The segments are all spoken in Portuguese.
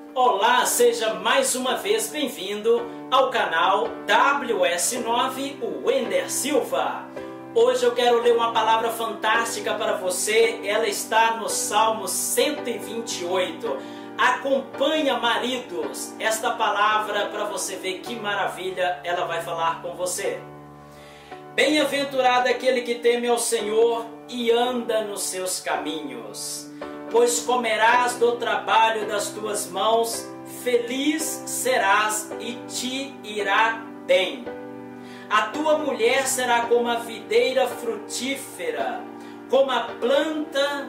Olá, seja mais uma vez bem-vindo ao canal WS9, o Wender Silva. Hoje eu quero ler uma palavra fantástica para você, ela está no Salmo 128. Acompanha, maridos, esta palavra para você ver que maravilha ela vai falar com você. Bem-aventurado aquele que teme ao Senhor e anda nos seus caminhos, pois comerás do trabalho das tuas mãos, feliz serás e te irá bem. A tua mulher será como a videira frutífera, como a planta.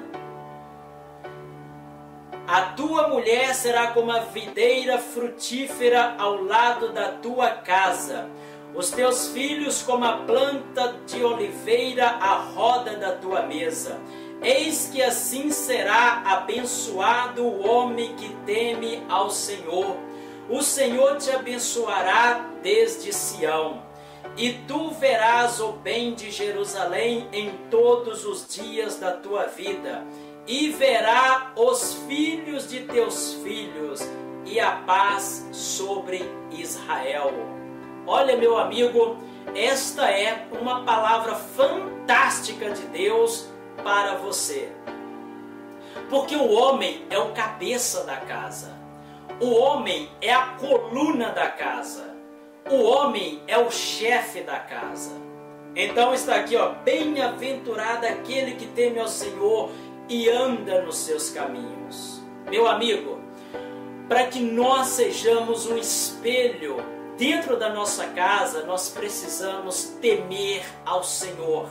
A tua mulher será como a videira frutífera ao lado da tua casa. Os teus filhos como a planta de oliveira à roda da tua mesa. Eis que assim será abençoado o homem que teme ao Senhor. O Senhor te abençoará desde Sião. E tu verás o bem de Jerusalém em todos os dias da tua vida. E verá os filhos de teus filhos e a paz sobre Israel. Olha, meu amigo, esta é uma palavra fantástica de Deus para você. Porque o homem é o cabeça da casa. O homem é a coluna da casa. O homem é o chefe da casa. Então está aqui, ó, bem-aventurado aquele que teme ao Senhor e anda nos seus caminhos. Meu amigo, para que nós sejamos um espelho dentro da nossa casa, nós precisamos temer ao Senhor.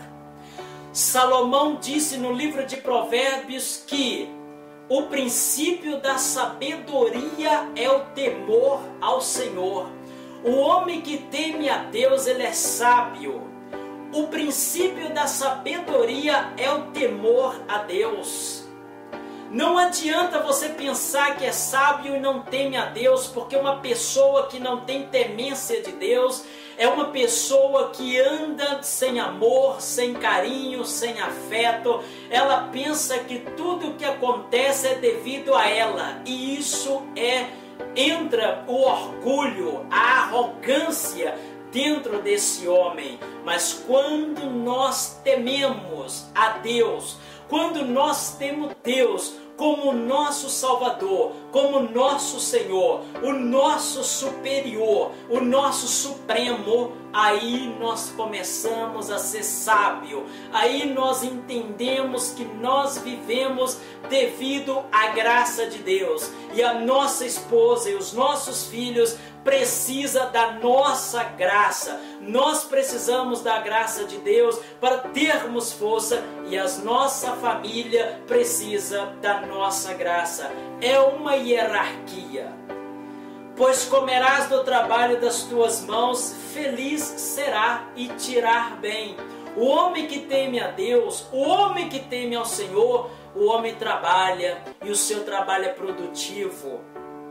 Salomão disse no livro de Provérbios que o princípio da sabedoria é o temor ao Senhor. O homem que teme a Deus, ele é sábio. O princípio da sabedoria é o temor a Deus. Não adianta você pensar que é sábio e não teme a Deus, porque uma pessoa que não tem temência de Deus é uma pessoa que anda sem amor, sem carinho, sem afeto. Ela pensa que tudo o que acontece é devido a ela, e isso entra o orgulho, a arrogância dentro desse homem. Mas quando nós tememos a Deus, quando nós temos Deus como nosso Salvador, como nosso Senhor, o nosso superior, o nosso supremo, aí nós começamos a ser sábio, aí nós entendemos que nós vivemos devido à graça de Deus, e a nossa esposa e os nossos filhos precisam da nossa graça. Nós precisamos da graça de Deus para termos força, e a nossa família precisa da nossa graça. É uma hierarquia. Pois comerás do trabalho das tuas mãos, feliz será e te irá bem. O homem que teme a Deus, o homem que teme ao Senhor, o homem trabalha e o seu trabalho é produtivo.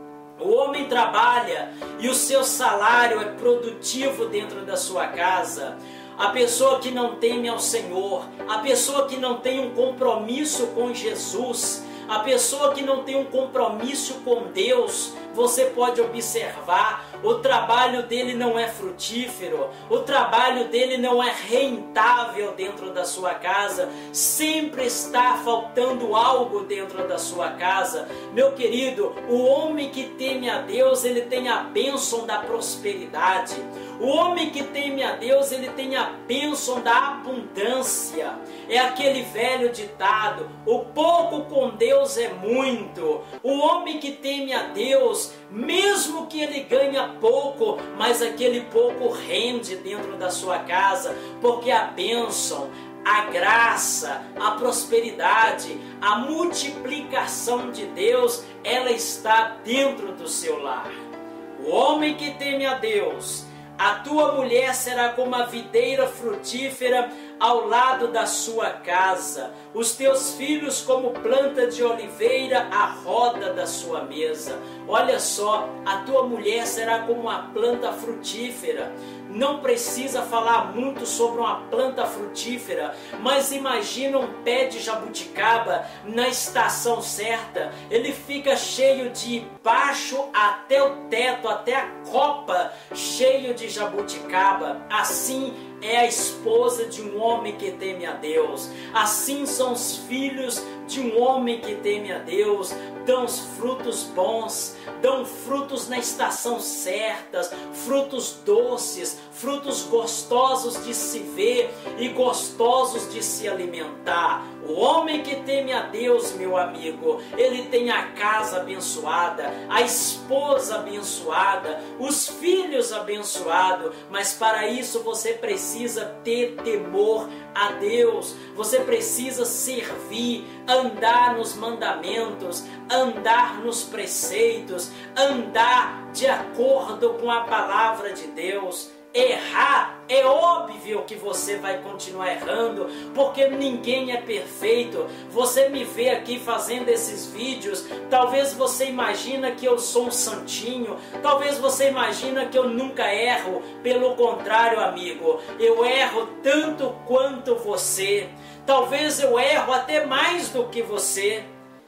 O homem trabalha e o seu salário é produtivo dentro da sua casa. A pessoa que não teme ao Senhor, a pessoa que não tem um compromisso com Jesus, a pessoa que não tem um compromisso com Deus, você pode observar, o trabalho dele não é frutífero, o trabalho dele não é rentável dentro da sua casa, sempre está faltando algo dentro da sua casa. Meu querido, o homem que teme a Deus, ele tem a bênção da prosperidade. O homem que teme a Deus, ele tem a bênção da abundância. É aquele velho ditado, o pouco com Deus é muito. O homem que teme a Deus, mesmo que ele ganha pouco, mas aquele pouco rende dentro da sua casa, porque a bênção, a graça, a prosperidade, a multiplicação de Deus, ela está dentro do seu lar. O homem que teme a Deus, a tua mulher será como a videira frutífera ao lado da sua casa, os teus filhos como planta de oliveira à roda da sua mesa. Olha só, a tua mulher será como uma planta frutífera. Não precisa falar muito sobre uma planta frutífera, mas imagina um pé de jabuticaba na estação certa. Ele fica cheio de baixo até o teto, até a copa, cheio de jabuticaba. Assim é a esposa de um homem que teme a Deus. Assim são os filhos de um homem que teme a Deus. Dão frutos bons, dão frutos na estação certa, frutos doces, frutos gostosos de se ver e gostosos de se alimentar. O homem que teme a Deus, meu amigo, ele tem a casa abençoada, a esposa abençoada, os filhos abençoados, mas para isso você precisa ter temor a Deus, você precisa servir, andar nos mandamentos, andar nos preceitos, andar de acordo com a palavra de Deus. Errar, é óbvio que você vai continuar errando, porque ninguém é perfeito. Você me vê aqui fazendo esses vídeos, talvez você imagina que eu sou um santinho, talvez você imagina que eu nunca erro. Pelo contrário, amigo, eu erro tanto quanto você. Talvez eu erro até mais do que você.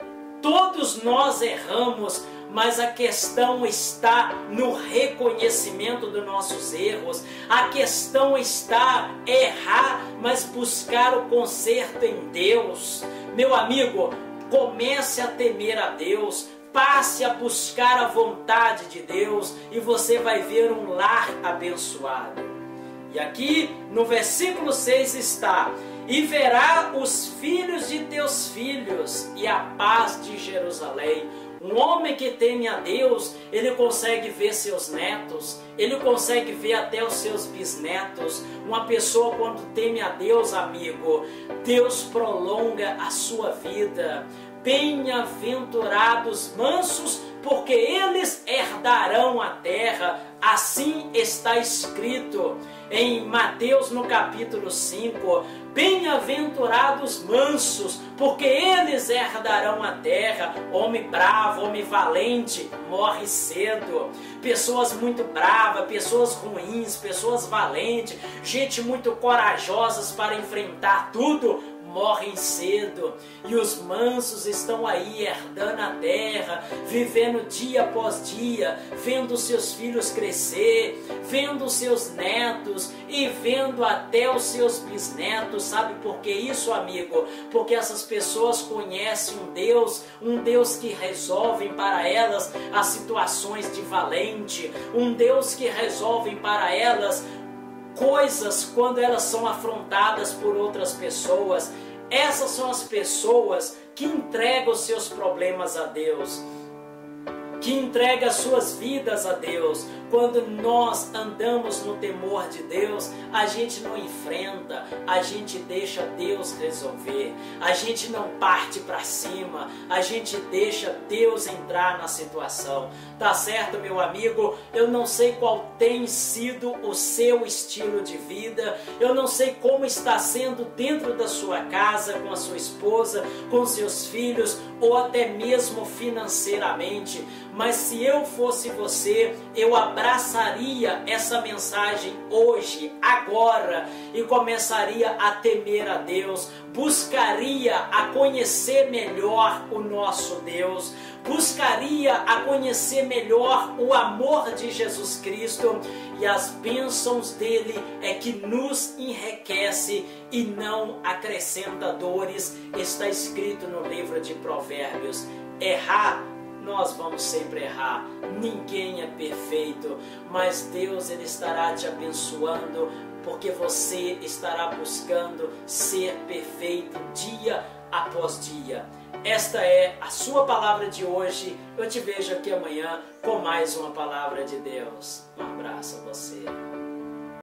Todos nós erramos, mas a questão está no reconhecimento dos nossos erros. A questão está errar, mas buscar o conserto em Deus. Meu amigo, comece a temer a Deus, passe a buscar a vontade de Deus e você vai ver um lar abençoado. E aqui no versículo 6 está: e verá os filhos de teus filhos e a paz de Jerusalém. Um homem que teme a Deus, ele consegue ver seus netos, ele consegue ver até os seus bisnetos. Uma pessoa quando teme a Deus, amigo, Deus prolonga a sua vida. Bem-aventurados mansos, porque eles herdarão a terra. Assim está escrito em Mateus no capítulo 5. Bem-aventurados mansos, porque eles herdarão a terra. Homem bravo, homem valente, morre cedo. Pessoas muito bravas, pessoas ruins, pessoas valentes, gente muito corajosas para enfrentar tudo, morrem cedo. E os mansos estão aí herdando a terra, vivendo dia após dia, vendo seus filhos crescer, vendo seus netos e vendo até os seus bisnetos. Sabe por que isso, amigo? Porque essas pessoas conhecem um Deus que resolve para elas as situações de valente, um Deus que resolve para elas coisas quando elas são afrontadas por outras pessoas. Essas são as pessoas que entregam os seus problemas a Deus, que entregam as suas vidas a Deus. Quando nós andamos no temor de Deus, a gente não enfrenta, a gente deixa Deus resolver, a gente não parte para cima, a gente deixa Deus entrar na situação. Tá certo, meu amigo? Eu não sei qual tem sido o seu estilo de vida, eu não sei como está sendo dentro da sua casa, com a sua esposa, com seus filhos, ou até mesmo financeiramente, mas se eu fosse você, eu abraçaria essa mensagem hoje, agora, e começaria a temer a Deus, buscaria a conhecer melhor o nosso Deus, buscaria a conhecer melhor o amor de Jesus Cristo, e as bênçãos dele é que nos enriquece e não acrescenta dores. Está escrito no livro de Provérbios. Errar, nós vamos sempre errar, ninguém é perfeito, mas Deus ele estará te abençoando, porque você estará buscando ser perfeito dia após dia. Esta é a sua palavra de hoje. Eu te vejo aqui amanhã com mais uma palavra de Deus. Um abraço a você.